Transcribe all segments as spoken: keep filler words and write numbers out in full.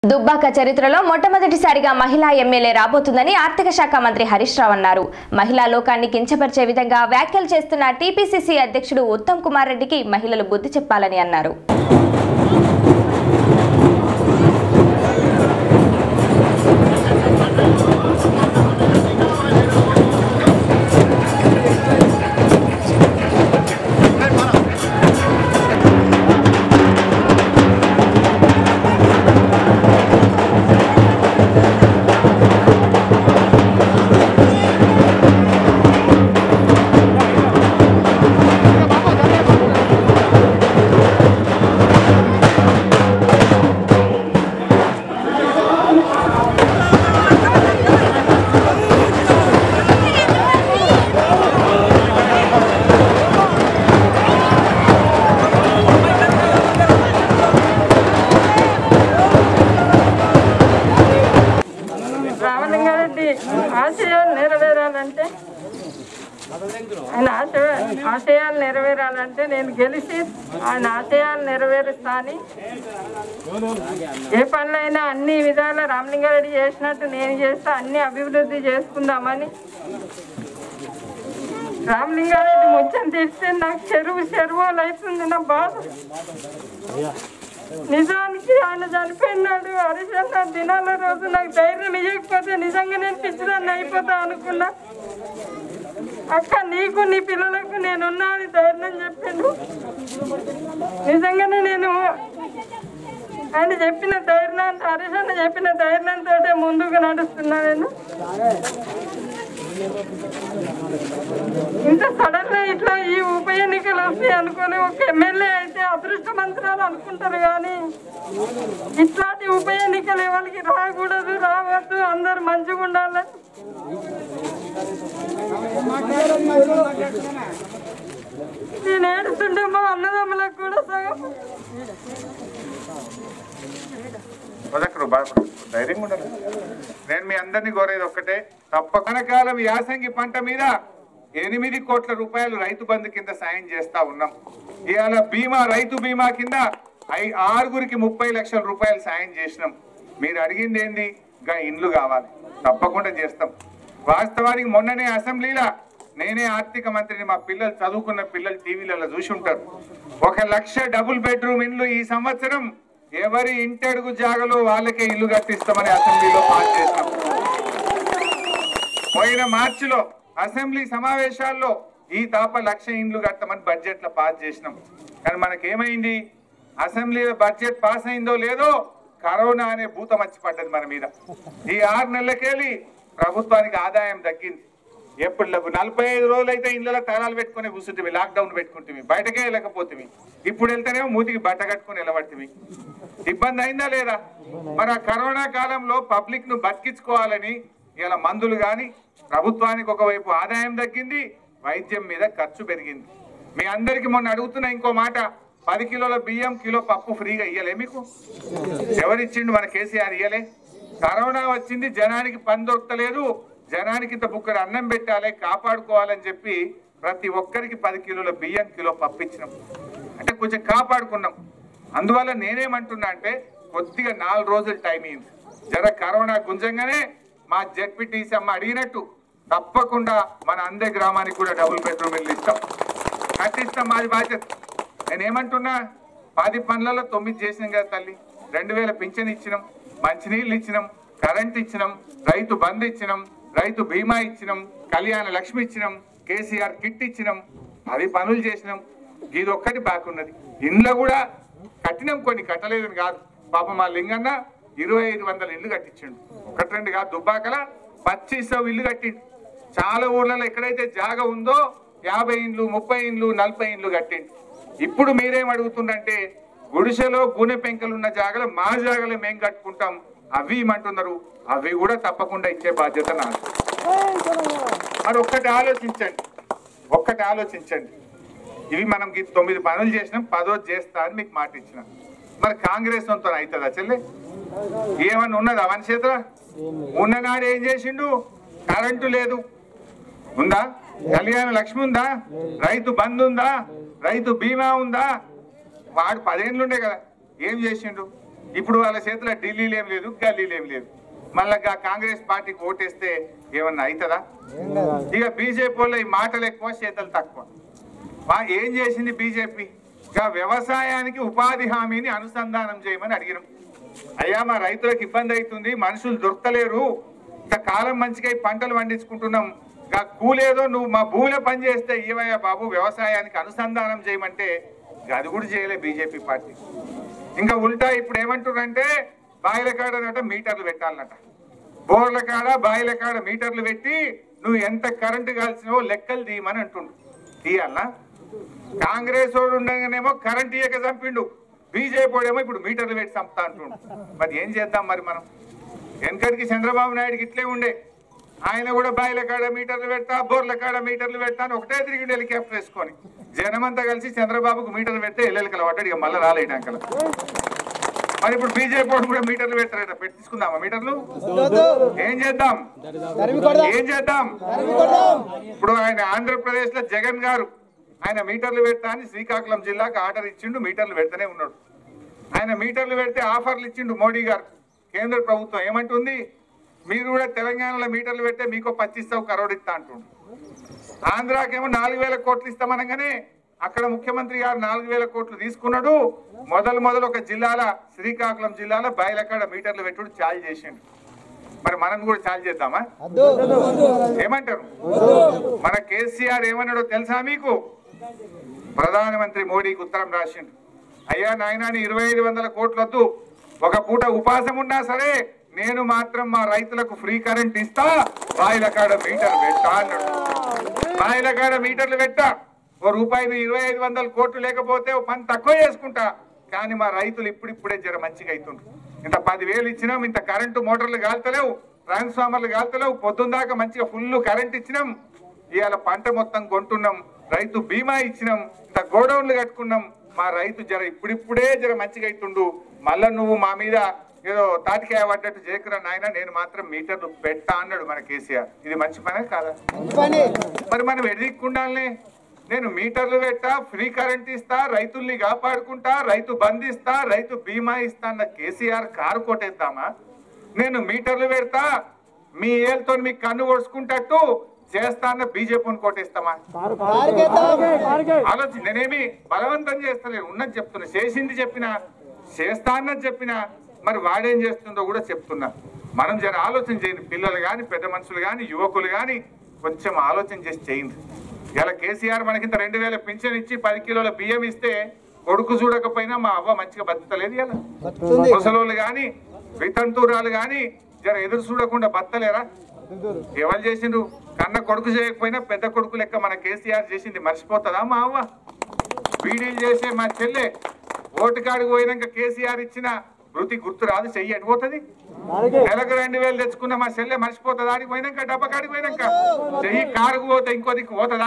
దుబ్బాక చరిత్రలో మొట్టమొదటిసారిగా మహిళా ఎమ్మెల్యే రాబోతుందని ఆర్థిక శాఖ మంత్రి హరీష్ రావు అన్నారు. మహిళా లోకాన్ని కించపరిచే విధంగా వ్యాఖ్యలు చేస్తున్న టీపీసీసీ అధ్యక్షుడు ఉత్తమ్ కుమార్ రెడ్డికి మహిళలు బుద్ధి చెప్పాలని అన్నారు. ఆశయాలు నెరవేరాలంటే ఆయన ఆశ ఆశయాలు నెరవేరాలంటే నేను గెలిచి ఆయన ఆశయాలు నెరవేరుస్తా అని ఏ పనులైనా అన్ని విధాల రామలింగారెడ్డి చేసినట్టు నేను చేస్తా, అన్ని అభివృద్ధి చేసుకుందామని. రామలింగారెడ్డి ముచ్చని తీస్తే నాకు చెరువు చెరువులు అవుతుంది నా బాధ. నిజానికి ఆయన చనిపోయినాడు. హరీష్ అన్న దినాల రోజు నాకు ధైర్యం ఇవ్వకపోతే నిజంగా నేను పిచ్చిదాన్ని అయిపోతా అనుకున్నా. అక్క నీకు నీ పిల్లలకు నేనున్నా అని ధైర్యం చెప్పిండు. నిజంగానే నేను ఆయన చెప్పిన ధైర్యం, హరీష్ అన్న చెప్పిన ధైర్యంతో ముందుకు నడుస్తున్నా. నేను ఇంత సడన్ గా ఇట్లా ఈ ఉప ఎన్నికలు వస్తాయి అనుకుని ఒక ఎమ్మెల్యే అయితే అదృష్టమంత్రాలు అనుకుంటారు, కానీ ఇట్లాంటి ఉప ఎన్నికలు ఎవరికి రాకూడదు, రావద్దు, అందరు మంచిగా ఉండాలని. నేను ఏడుస్తుంటే మా అన్నదమ్ములకు కూడా సగం ధైర్యంగా ఉండాలి. నేను మీ అందరినీ కోరేది ఒక్కటే, తప్పకుండా కాలం యాసంగి పంట మీద ఎనిమిది కోట్ల రూపాయలు రైతు బంధు కింద సాయం చేస్తా ఉన్నాం. ఇవాళ బీమా రైతు బీమా కింద ఐ ఆరుగురికి ముప్పై లక్షల రూపాయలు సాయం చేసినాం. మీరు అడిగింది ఏంది? ఇంకా ఇండ్లు కావాలి, తప్పకుండా చేస్తాం. వాస్తవానికి మొన్ననే అసెంబ్లీలో నేనే ఆర్థిక మంత్రిని, మా పిల్లలు చదువుకున్న పిల్లలు టీవీలలో చూసి ఉంటారు. ఒక లక్ష డబుల్ బెడ్రూమ్ ఇండ్లు ఈ సంవత్సరం ఎవరి ఇంటడుగు జాగలో వాళ్ళకే ఇల్లు కట్టిస్తామని అసెంబ్లీలో పాస్ చేసినాం. పోయిన మార్చిలో అసెంబ్లీ సమావేశాల్లో ఈ తాప లక్ష ఇండ్లు కట్టమని బడ్జెట్ లో పాస్ చేసినాం. కానీ మనకేమైంది? అసెంబ్లీలో బడ్జెట్ పాస్ అయిందో లేదో కరోనా అనే భూతం వచ్చి పడ్డది మన మీద. ఈ ఆరు నెలలకెళ్ళి ప్రభుత్వానికి ఆదాయం తగ్గింది. ఎప్పుడు నలభై ఐదు రోజులు అయితే ఇళ్ళలో తాళాలు పెట్టుకుని కూర్చుంటే, లాక్డౌన్ పెట్టుకుంటుంది, బయటకే వెళ్ళకపోతుంది. ఇప్పుడు వెళ్తేనేమో మూతికి బట్ట కట్టుకుని నిలబడుతుంది. ఇబ్బంది అయిందా లేదా? మరి ఆ కరోనా కాలంలో పబ్లిక్ ను బతికించుకోవాలని ఇలా మందులు కానీ ప్రభుత్వానికి ఒకవైపు ఆదాయం తగ్గింది, వైద్యం మీద ఖర్చు పెరిగింది. మీ అందరికి మొన్న అడుగుతున్నా ఇంకో మాట, పది కిలోల బియ్యం కిలో పప్పు ఫ్రీగా ఇయ్యలే మీకు? ఎవరిచ్చిండు? మన కేసీఆర్ ఇయ్యలే. కరోనా వచ్చింది, జనానికి పని దొరకలేదు, జనానికి ఇంత బుక్కడు అన్నం పెట్టాలి, కాపాడుకోవాలని చెప్పి ప్రతి ఒక్కరికి పది కిలోల బియ్యం కిలో పప్పు ఇచ్చినాం. అంటే కొంచెం కాపాడుకున్నాం. అందువల్ల నేనేమంటున్నా అంటే కొద్దిగా నాలుగు రోజులు టైం అయింది. జర కరోనా గుంజంగానే మా జెడ్పీటీసీ అమ్మ అడిగినట్టు తప్పకుండా మన అందే గ్రామానికి కూడా డబుల్ బెడ్రూమ్ ఇల్లు ఇస్తాం, కట్టిస్తాం. మాది బాధ్యత. నేనేమంటున్నా, పది పనులలో తొమ్మిది చేసినాం కదా తల్లి. రెండు వేల పింఛన్ ఇచ్చినాం, మంచినీళ్ళు ఇచ్చినాం, కరెంట్ ఇచ్చినాం, రైతు బంధు ఇచ్చినాం, రైతు బీమా ఇచ్చినాం, కళ్యాణ లక్ష్మి ఇచ్చినాం, కేసీఆర్ కిట్ ఇచ్చినాం. పది పనులు చేసినాం. ఇది ఒక్కటి బాగున్నది. ఇండ్లు కూడా కట్టినాం, కొన్ని కట్టలేదని కాదు. పాప మా లింగన్న ఇరవై ఐదు వందల ఇల్లు కట్టించిండు. ఒకటి రెండు కాదు, దుబ్బాకల పచ్చిసవ ఇల్లు కట్టిండు. చాలా ఊర్లలో ఎక్కడైతే జాగ ఉందో యాభై ఇండ్లు, ముప్పై ఇండ్లు, నలభై ఇండ్లు కట్టిండు. ఇప్పుడు మీరేం అడుగుతుందంటే, గుడిసెలో గూనె పెంకలు ఉన్న జాగలు మా జాగలు మేము కట్టుకుంటాం, అవి ఇమ్మంటున్నారు. అవి కూడా తప్పకుండా ఇచ్చే బాధ్యత నాకు. మరి ఒక్కటి ఆలోచించండి, ఒక్కటి ఆలోచించండి. ఇవి మనం తొమ్మిది పనులు చేసినాం, పదో చేస్తా అని మీకు మాట ఇచ్చినాం. మరి కాంగ్రెస్ అంతా అవుతుందా చెల్లె? ఏమన్నా ఉన్నదా మన చేతిలో? ఉన్ననాడు ఏం చేసిండు? కరెంటు లేదు, ఉందా? కళ్యాణ లక్ష్మి ఉందా? రైతు బంధు ఉందా? రైతు బీమా ఉందా? వాడు పదేళ్ళుండే కదా, ఏం చేసిండు? ఇప్పుడు వాళ్ళ చేతిలో ఢిల్లీలో ఏం లేదు, గల్లీలో ఏం లేదు. మళ్ళా కాంగ్రెస్ పార్టీకి ఓటేస్తే ఏమన్నా అవుతుందా? ఇక బీజేపీ వాళ్ళు ఈ మాటలు ఎక్కువ, చేతలు తక్కువ. ఏం చేసింది బీజేపీ? ఇక వ్యవసాయానికి ఉపాధి హామీని అనుసంధానం చేయమని అడిగినాం. అయ్యా మా రైతులకు ఇబ్బంది అవుతుంది, మనుషులు దొరకలేరు, ఇక కాలం మంచిగా పంటలు పండించుకుంటున్నాం, ఇక కూలేదో నువ్వు మా భూమిలో పని చేస్తే ఇవయ్యా బాబు వ్యవసాయానికి అనుసంధానం చేయమంటే అది కూడా చేయలే బీజేపీ పార్టీ. ఇంకా ఉల్టా ఇప్పుడు ఏమంటున్నారంటే బాయిల కాడనట మీటర్లు పెట్టాలన్నట, బోర్ల కాడ బాయిల కాడ మీటర్లు పెట్టి నువ్వు ఎంత కరెంటు కాల్సినావో లెక్కలు తీయమని అంటుండు. తీయాలనా? కాంగ్రెస్ వాడు ఉండగానేమో కరెంట్ ఇయ్యక చంపిండు, బీజేపీ వాడేమో ఇప్పుడు మీటర్లు పెట్టి చంపుతా అంటుండు. మరి ఏం చేద్దాం మరి మనం? వెనకటికి చంద్రబాబు నాయుడుకి ఇట్లే ఉండే, ఆయన కూడా బాయిల కాడ మీటర్లు పెడతా, బోర్ల కాడ మీటర్లు పెడతా అని ఒకటే తిరిగి హెలికాప్టర్ వేసుకొని జనమంతా కలిసి చంద్రబాబుకు మీటర్లు పెడితే ఎల్లెలకల పడ్డాడు. ఇక మళ్ళీ రాలేటాకల. మరి ఇప్పుడు బీజేపీ వాడు కూడా మీటర్లు పెడతారట, పెట్టి తీసుకుందామా మీటర్లు? ఏం చేద్దాం ఏం చేద్దాం ఇప్పుడు ఆయన ఆంధ్రప్రదేశ్ లో జగన్ గారు ఆయన మీటర్లు పెడతా అని శ్రీకాకుళం జిల్లాకు ఆర్డర్ ఇచ్చిండు, మీటర్లు పెడతానే ఉన్నాడు. ఆయన మీటర్లు పెడితే ఆఫర్లు ఇచ్చిండు మోడీ గారు. కేంద్ర ప్రభుత్వం ఏమంటుంది? మీరు కూడా తెలంగాణలో మీటర్లు పెడితే మీకు పచ్చిస్తావు కరోడు ఇస్తా అంటుండు. ఆంధ్రాకేమో నాలుగు వేల కోట్లు ఇస్తామనగానే అక్కడ ముఖ్యమంత్రి గారు నాలుగు వేల కోట్లు తీసుకున్నాడు. మొదలు మొదలు ఒక జిల్లాల శ్రీకాకుళం జిల్లాలో బయలకాడ మీటర్లు పెట్టుడు చాలు చేసిండు. మరి మనం కూడా చాలు చేద్దామా? ఏమంటారు? మన కేసీఆర్ ఏమన్నాడో తెలుసా మీకు? ప్రధానమంత్రి మోడీకి ఉత్తరం రాసిండు. అయ్యా నాయనా ఇరవై ఐదు వందల కోట్లొద్దు, ఒక పూట ఉపాసం ఉన్నా సరే నేను మాత్రం మా రైతులకు ఫ్రీ కరెంట్ ఇస్తా, బాయిల కాడ మీటర్లు పెట్టా అన్నాడు. బాయిల కాడ మీటర్లు పెట్టా, ఓ రూపాయలు ఇరవై ఐదు వందల కోట్లు లేకపోతే ఓ పని తక్కువ చేసుకుంటా, కానీ మా రైతులు ఇప్పుడిప్పుడే జర మంచిగా అవుతుండ్రు. ఇంత పదివేలు ఇచ్చినాం, ఇంత కరెంటు మోటార్లు కాల్తలేవు, ట్రాన్స్ఫార్మర్లు కాల్తలేవు, పొద్దున్న దాకా మంచిగా ఫుల్ కరెంట్ ఇచ్చినాం, ఇవాళ పంట మొత్తం కొంటున్నాం, రైతు బీమా ఇచ్చినాం, ఇంత గోడౌన్లు కట్టుకున్నాం, మా రైతు జర ఇప్పుడిప్పుడే జర మంచిగా అవుతుండు, మళ్ళా నువ్వు మా మీద ఏదో తాటికాయ పడ్డట్టు చేయకురా నాయన, నేను మాత్రం మీటర్లు పెట్టా అన్నాడు మన కేసీఆర్. ఇది మంచి పనే కాదా? మరి మనం ఎదిక్కుండాలనే నేను మీటర్లు పెట్టా, ఫ్రీ కరెంట్ ఇస్తా, రైతుల్ని కాపాడుకుంటా, రైతు బంధిస్తా, రైతు బీమా ఇస్తా అన్న కేసీఆర్ కారు కొట్టేద్దామా? నేను మీటర్లు పెడతా, మీ ఏళ్ళతో మీకు కన్ను కొడుచుకుంటట్టు చేస్తా అన్న బీజేపీని కొట్టేస్తామా? ఆలోచి నేనేమి బలవంతం చేస్తలేను, ఉన్నది చెప్తున్నా, చేసింది చెప్పినా, చేస్తా అన్నది చెప్పినా, మరి వాడేం చేస్తుందో కూడా చెప్తున్నా. మనం జర ఆలోచన చేయండి, పిల్లలు కానీ పెద్ద మనుషులు కానీ యువకులు కానీ కొంచెం ఆలోచన చేసి చేయండి. ఇలా కేసీఆర్ మనకింత రెండు వేల పింఛన్ ఇచ్చి పది కిలోల బియ్యం ఇస్తే కొడుకు చూడకపోయినా మా అవ్వ మంచిగా బతకలేదు. ఇలా ముసలోళ్ళు కానీ వితంతురాలు కానీ జర ఎదురు చూడకుండా బతలేరా? ఎవరు చేసిండ్రు? కన్న కొడుకు చేయకపోయినా పెద్ద కొడుకు లెక్క మన కేసీఆర్ చేసింది మర్చిపోతుందా మా అవ్వ? వీడీలు చేసే మా చెల్లె ఓటు కాడికి పోయినాక కేసీఆర్ ఇచ్చిన వృత్తి గుర్తు రాదు, చెయ్యి అడిపోతుంది. నెలకు రెండు వేలు తెచ్చుకున్న మా చెల్లె మర్చిపోతుందా? ఆడికి పోయినాక డబ్బా కాడికి పోయినాక చెయ్యి కారుకు పోతే ఇంకో దిక్కు పోతుందా?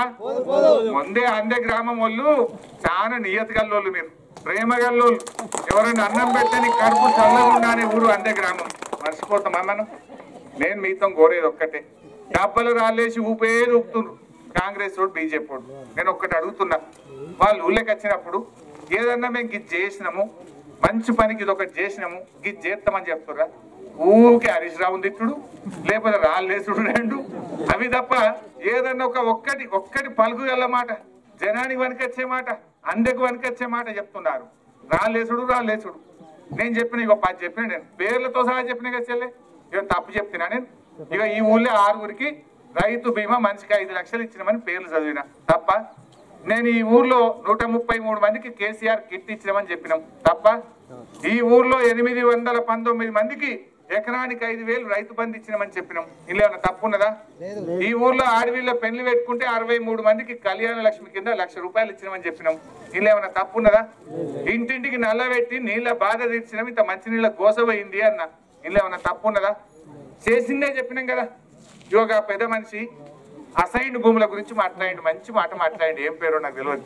ముందే అందే గ్రామం వాళ్ళు చాలా నియత గల్లోళ్ళు, మీరు ప్రేమ గల్లోళ్ళు. ఎవరైనా అన్నం పెట్టని కడుపు చల్లకుండా అనే ఊరు అందే గ్రామం. మర్చిపోతామా మనం? నేను మీతో కోరేది ఒక్కటే, డబ్బలు రాలేసి ఊపేది ఊపుతుండ్రు కాంగ్రెస్ వాడు బీజేపీ వాడు. నేను ఒక్కటి అడుగుతున్నా, వాళ్ళు ఊళ్ళకి వచ్చినప్పుడు ఏదన్నా మేము గిది చేసినాము, మంచి పనికి ఇది ఒకటి చేసినాము, గిది చేస్తామని చెప్తుర్రా? ఊకే హరీష్ రావు తిట్టుడు, లేకపోతే రాళ్ళేసుడు రెండు, అవి తప్ప ఏదన్నా ఒక ఒక్కటి ఒక్కటి పలుకు గల మాట, జనానికి వనికొచ్చే మాట, అందకు వనికొచ్చే మాట చెప్తున్నారు. రాళ్ళేసుడు రాళ్ళేసుడు. నేను చెప్పిన ఇక పది చెప్పిన, నేను పేర్లతో సహా చెప్పిన కదా చెల్లె, ఇక తప్పు చెప్తున్నా నేను. ఇక ఈ ఊళ్ళో ఆరుగురికి రైతు బీమా మనిషికి ఐదు లక్షలు ఇచ్చినామని పేర్లు చదివిన తప్ప. నేను ఈ ఊర్లో నూట ముప్పై మూడు మందికి కేసీఆర్ కిట్ ఇచ్చినామని చెప్పినాం తప్ప. ఈ ఊర్లో ఎనిమిది వందల పంతొమ్మిది మందికి ఎకరానికి ఐదు వేలు రైతు బంధు ఇచ్చినామని చెప్పినాం. ఇలా ఏమన్నా తప్పు ఉన్నదా? ఈ ఊర్లో ఆడవిళ్ళ పెళ్లి పెట్టుకుంటే అరవై మూడు మందికి కళ్యాణ లక్ష్మి కింద లక్ష రూపాయలు ఇచ్చినామని చెప్పినాం. ఇలా ఏమన్నా తప్పు ఉన్నదా? ఇంటింటికి నల్ల పెట్టి నీళ్ళ బాధ తీర్చినాం, ఇంత మంచి నీళ్ళ గోసపోయింది అన్న. ఇలా ఏమన్నా తప్పు ఉన్నదా? చేసిందే చెప్పినాం కదా. యోగా పెద్ద మనిషి అసైన్డ్ భూముల గురించి మాట్లాడండి, మంచి మాట మాట్లాడండి, ఏం పేరో నాకు తెలియదు.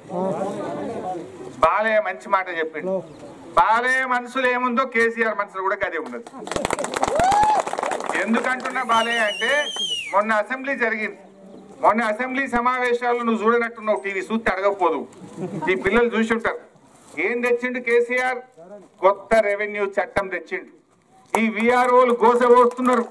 బాలయ్య మంచి మాట చెప్పిండు. బాలయ్య మనసులో ఏముందో కేసీఆర్ మనసులో కూడా అదే ఉన్నది. ఎందుకంటున్నా బాలయ్య అంటే, మొన్న అసెంబ్లీ జరిగింది, మొన్న అసెంబ్లీ సమావేశాలు నువ్వు చూడనట్టున్నావు, టీవీ చూస్తే అడగకపోదు, ఈ పిల్లలు చూసి ఉంటారు. ఏం తెచ్చిండు కేసీఆర్? కొత్త రెవెన్యూ చట్టం తెచ్చిండు. ఈ విఆర్ఓలు గోసపోస్తున్నారు.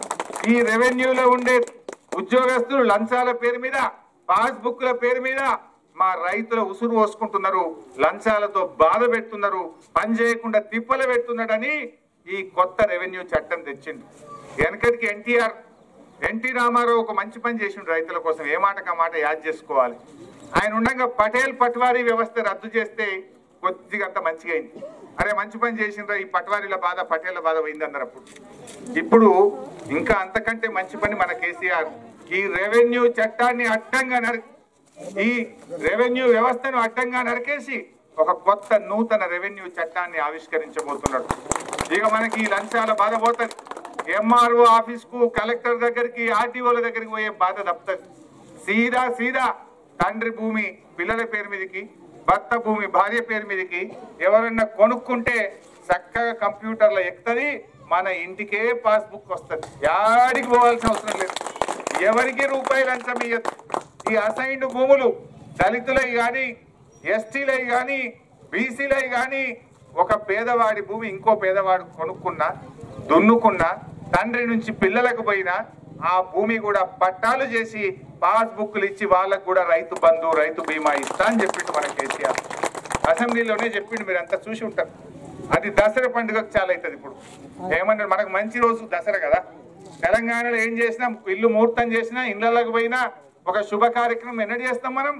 ఈ రెవెన్యూలో ఉండే ఉద్యోగస్తులు లంచాల పేరు మీద, పాస్బుక్ల పేరు మీద మా రైతుల ఉసురు పోసుకుంటున్నారు, లంచాలతో బాధ పెడుతున్నారు, పని చేయకుండా తిప్పలు పెడుతున్నాడని ఈ కొత్త రెవెన్యూ చట్టం తెచ్చిండు. వెనకటికి ఎన్టీఆర్ ఎన్టీ రామారావు ఒక మంచి పని చేసిండు రైతుల కోసం. ఏ మాటకు ఆ మాట యాద్ చేసుకోవాలి. ఆయన ఉండగా పటేల్ పట్వారీ వ్యవస్థ రద్దు చేస్తే కొద్దిగా అంత మంచిగా అయింది. అరే మంచి పని చేసిండ్రా, ఈ పట్వారీల బాధ పటేళ్ల బాధ పోయింది అన్నారు అప్పుడు. ఇప్పుడు ఇంకా అంతకంటే మంచి పని మన కేసీఆర్ ఈ రెవెన్యూ చట్టాన్ని అడ్డంగా నరి ఈ రెవెన్యూ వ్యవస్థను అడ్డంగా నరికేసి ఒక కొత్త నూతన రెవెన్యూ చట్టాన్ని ఆవిష్కరించబోతున్నాడు. ఇక మనకి ఈ లంచాల బాధ పోతుంది. ఎంఆర్ఓ ఆఫీస్ కు, కలెక్టర్ దగ్గరికి, ఆర్టీఓల దగ్గరికి పోయే బాధ తప్పుతుంది. సీదా సీదా తండ్రి భూమి పిల్లల పేరు మీదకి, భర్త భూమి భార్య పేరు మీదకి ఎవరన్నా కొనుక్కుంటే చక్కగా కంప్యూటర్లో ఎక్కుతుంది, మన ఇంటికే పాస్బుక్ వస్తుంది. యాడికి పోవాల్సిన అవసరం లేదు. ఎవరికి రూపాయలు లంచం ఇయ్యదు. ఈ అసైన్డ్ భూములు దళితులవి కానీ, ఎస్టీలవి కానీ, బీసీలవి కానీ ఒక పేదవాడి భూమి ఇంకో పేదవాడు కొనుక్కున్నా, దున్నుకున్నా, తండ్రి నుంచి పిల్లలకు పోయినా ఆ భూమి కూడా పట్టాలు చేసి పాస్బుక్లు ఇచ్చి వాళ్ళకు కూడా రైతు బంధు, రైతు బీమా ఇస్తా అని చెప్పిండు మన కేసీఆర్. అసెంబ్లీలోనే చెప్పిండు, మీరు అంతా చూసి ఉంటారు. అది దసరా పండుగకు చాలా అవుతుంది. ఇప్పుడు ఏమన్నా మనకు మంచి రోజు దసరా కదా. తెలంగాణలో ఏం చేసినా, ఇల్లు ముహూర్తం చేసినా, ఇళ్లలోకి పోయినా ఒక శుభ కార్యక్రమం ఎన్నడూ చేస్తాం మనం?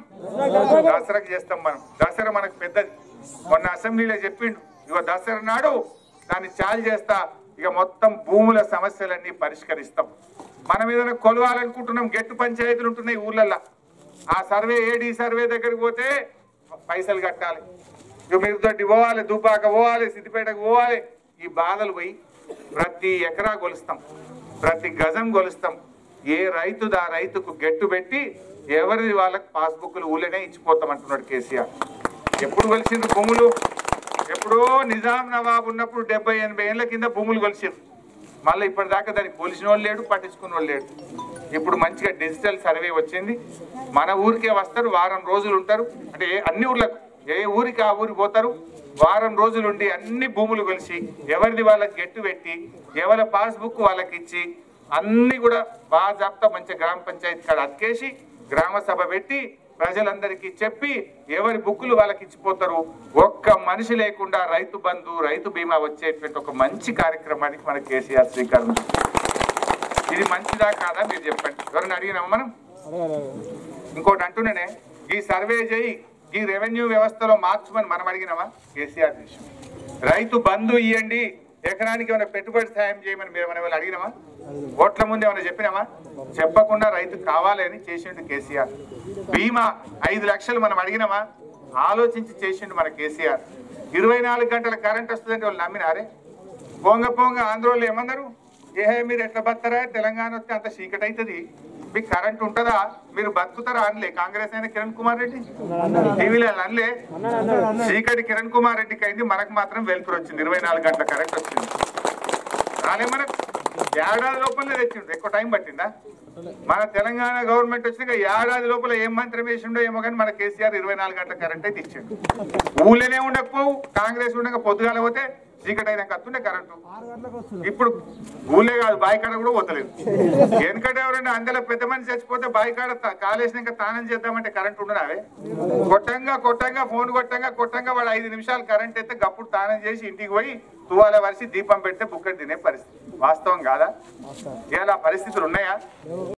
దసరాకు చేస్తాం మనం. దసరా మనకు పెద్దది. మొన్న అసెంబ్లీలో చెప్పిండు, ఇగో దసరా నాడు దాన్ని చాలు చేస్తా, ఇక మొత్తం భూముల సమస్యలన్నీ పరిష్కరిస్తాం. మనం ఏదైనా కొలవాలనుకుంటున్నాం, గెట్టు పంచాయతీలు ఉంటున్నాయి ఊళ్ళల్లో. ఆ సర్వే ఏడీ సర్వే దగ్గరికి పోతే పైసలు కట్టాలి. ఇక మీరు తోటి పోవాలి, దుబ్బాక పోవాలి, సిద్దిపేటకు పోవాలి. ఈ బాధలు పోయి ప్రతి ఎకరా కొలుస్తాం, ప్రతి గజం కొలుస్తాం. ఏ రైతు దా రైతుకు గెట్టు పెట్టి ఎవరిది వాళ్ళకి పాస్బుక్లు ఊళ్ళనే ఇచ్చిపోతాం అంటున్నాడు కేసీఆర్. ఎప్పుడు కొలిసిండ్రు భూములు? ఎప్పుడో నిజాం నవాబు ఉన్నప్పుడు డెబ్బై ఎనభై ఏళ్ళ కింద భూములు కొలిసిండ్రు. మళ్ళీ ఇప్పటిదాకా దానికి కొలిసిన వాళ్ళు లేడు, పట్టించుకున్న వాళ్ళు లేడు. ఇప్పుడు మంచిగా డిజిటల్ సర్వే వచ్చింది. మన ఊరికే వస్తారు, వారం రోజులు ఉంటారు. అంటే అన్ని ఊర్లకు, ఏ ఊరికి ఆ ఊరికి పోతారు, వారం రోజులు ఉండి అన్ని భూములు కొలిసి ఎవరిది వాళ్ళకి గెట్టు పెట్టి ఎవరి పాస్బుక్ వాళ్ళకి ఇచ్చి అన్ని కూడా బాజాప్తా మంచి గ్రామ పంచాయతీ కాడ అతికేసి గ్రామ సభ పెట్టి ప్రజలందరికీ చెప్పి ఎవరి బుక్కులు వాళ్ళకి ఇచ్చిపోతారు. ఒక్క మనిషి లేకుండా రైతు బంధు, రైతు బీమా వచ్చేటువంటి ఒక మంచి కార్యక్రమానికి మన కేసీఆర్ శ్రీకారం. ఇది మంచిదా కాదా మీరు చెప్పండి. ఎవరైనా అడిగినామా మనం? ఇంకోటి అంటున్నానే, ఈ సర్వే చేయి, ఈ రెవెన్యూ వ్యవస్థలో మార్చమని మనం అడిగినామా? కేసీఆర్ చేసాం. రైతు బంధు ఇవ్వండి, ఎకరానికి ఏమైనా పెట్టుబడి సాయం చేయమని మీరు ఏమైనా అడిగినామా? ఓట్ల ముందు ఏమైనా చెప్పినామా? చెప్పకుండా రైతు కావాలి అని చేసిండు కేసీఆర్. బీమా ఐదు లక్షలు మనం అడిగినామా? ఆలోచించి చేసిండు మన కేసీఆర్. ఇరవై నాలుగు గంటల కరెంట్ వస్తుందంటే వాళ్ళు నమ్మినారే. పోంగ పోంగ ఆంధ్రోళ్ళు ఏమన్నారు, ఏహే మీరు ఎట్లా బతారా, తెలంగాణ వస్తే అంత చీకటి అవుతుంది, మీకు కరెంట్ ఉంటుందా, మీరు బతుకుతారా అనలే కాంగ్రెస్ అయిన కిరణ్ కుమార్ రెడ్డి టీవీలో అనలే. చీకటి కిరణ్ కుమార్ రెడ్డికి అయింది, మనకు మాత్రం వెలుతురు వచ్చింది, ఇరవై నాలుగు గంటల కరెంట్ వచ్చింది. రాలే మనకు. ఏడాది లోపలనే తెచ్చిండు. ఎక్కువ టైం పట్టిందా? మన తెలంగాణ గవర్నమెంట్ వచ్చినాక ఏడాది లోపల ఏం మంత్రం వేసిండో ఏమో కానీ మన కేసీఆర్ ఇరవై నాలుగు గంటల కరెంట్ అయితే ఇచ్చిండు. ఊళ్ళోనే ఉండకపోవు, కాంగ్రెస్ ఉండక పొద్దుగాల పోతే చీకటి అయినాక వస్తుండే కరెంటు. ఇప్పుడు ఊళ్ళే కాదు, బాయికాడ కూడా పోతలేదు. ఎందుకంటే ఎవరైనా అందులో పెద్ద మనిషి చచ్చిపోతే బాయికాడ కాలేసినాక తానం చేద్దామంటే కరెంట్ ఉండరావే. కొట్టంగా కొట్టంగా ఫోన్ కొట్టంగా కొట్టంగా వాడు ఐదు నిమిషాలు కరెంట్ అయితే గప్పుడు తానం చేసి ఇంటికి పోయి తువాల వరిసి దీపం పెడితే బుక్కటి తినే పరిస్థితి. వాస్తవం కాదా? ఇలా పరిస్థితులు ఉన్నాయా?